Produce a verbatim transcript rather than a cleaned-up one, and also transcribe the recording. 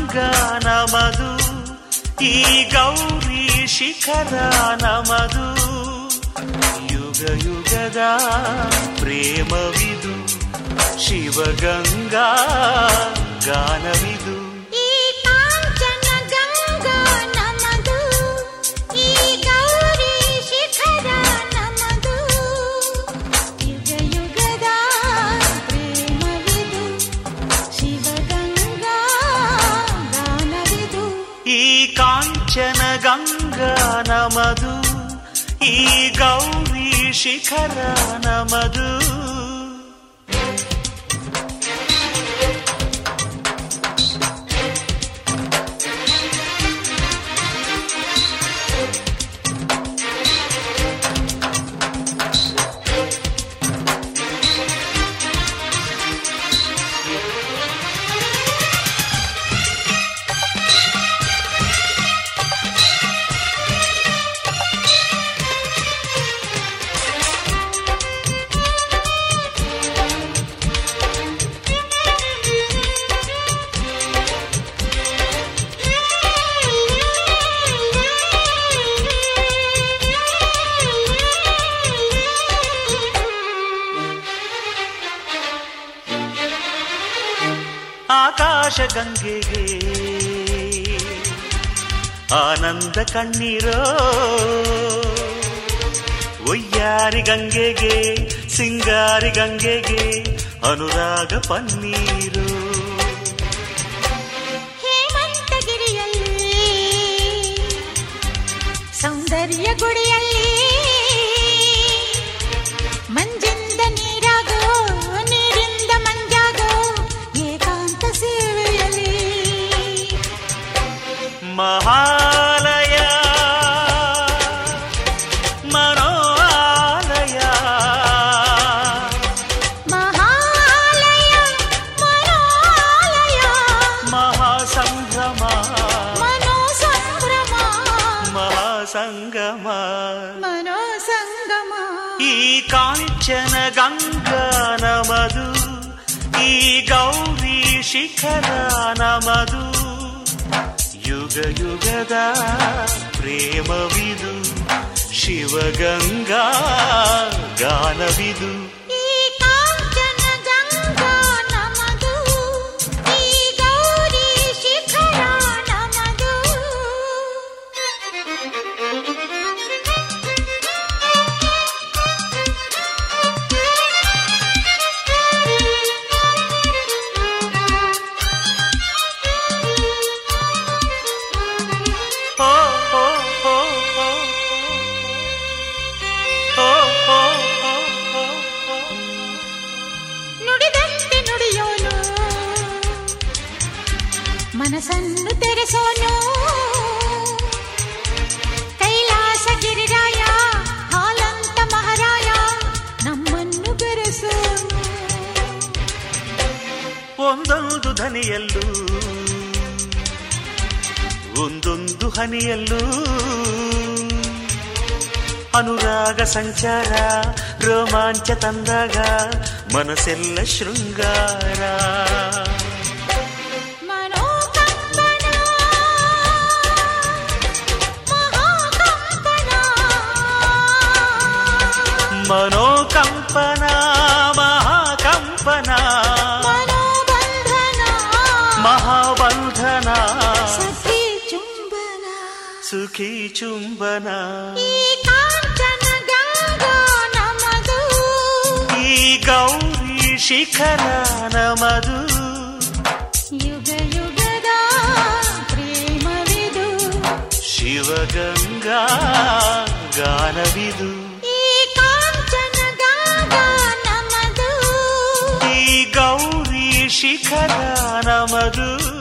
ಗಂಗಾ ನಮದು ಈ ಗೌರಿ ಶಿಖರ ನಮದು ಯುಗ ಯುಗದ ಪ್ರೇಮವಿದು ಶಿವಗಂಗಾ ಗಾನವಿದು ಕಾಂಚನ ಗಂಗಾ ನಮದು ಈ ಗೌರಿ ಶಿಖರ ನಮದು ಆಕಾಶ ಗಂಗೆಗೆ ಆನಂದ ಕಣ್ಣೀರೋ ಒಯ್ಯಾರಿ ಗಂಗೆಗೆ ಸಿಂಗಾರಿ ಗಂಗೆಗೆ ಅನುರಾಗ ಪನ್ನೀರು ಹೇಮಂತಗಿರಿಯಲ್ಲಿ ಸೌಂದರ್ಯ ಗುಡಿಯಲ್ಲಿ ಮಂಜಿಂದ ನೀರಾಗೋ ನೀರಿಂದ ಮಂಜಾಗೋ ಏಕಾಂತ ಸೇವೆಯಲ್ಲಿ ಮಹಾಲಯ ಮನೋಲಯ ಮಹಾಲಯ ಮನೋಲಯ ಮಹಾಸಂಭ್ರಮ ಮನೋಸಂಭ್ರಮ ಮಹಾಸಂಗಮ ಮನೋಸಂಗಮ ಈ ಕಾಂಚನ ಗಂಗಾ ನಮದು ಈ ಗೌರಿ ಶಿಖರ ನಮದು ಯುಗ ಯುಗದ ಪ್ರೇಮವಿದು ಶಿವಗಂಗಾ ಗಾನವಿದು ಈ ಕಾಂಚನ ಗಂಗಾ ನಮದು ಈ ಗೌರಿ ಶಿಖರ ನಮದು ಓ ಓ ಓ ಓ ಓ ಓ ಓ ಓ ನುಡಿದಂತೆ ನುಡಿಯೋನು ಮನಸ್ಸನ್ನು ತೆರೆಸೋನು ಕೈಲಾಸ ಗಿರಿರಾಯ ಹಾಲಂತ ಮಹಾರಾಯ ನಮ್ಮನ್ನು ಬೆರೆಸೋನು ಒಂದೊಂದು ಧನಿಯಲ್ಲೂ ಒಂದೊಂದು ಹನಿಯಲ್ಲೂ ಅನುರಾಗ ಸಂಚಾರ ರೋಮಾಂಚ ತಂದಾಗ ಮನಸ್ಸೆಲ್ಲ ಶೃಂಗಾರ ಮನೋಕಂಪನ ಮಹಾಕಂಪನ ಮನೋಕಂಪನ ಮಹಾಕಂಪನ ಮನೋಬಂಧನ ಮಹಾಬಂಧನ ಸಖಿ ಚುಂಬನ ಸುಖಿ ಚುಂಬನ ಈ ಕಾಂಚನ ಗಂಗಾ ನಮದು ಈ ಗೌರಿ ಶಿಖರ ನಮದು ಯುಗ ಯುಗದ ಪ್ರೇಮವಿದು ಶಿವಗಂಗಾ ಗಾನವಿದು ಈ ಕಾಂಚನ ಗಂಗಾ ನಮದು ಈ ಗೌರಿ ಶಿಖರ ನಮದು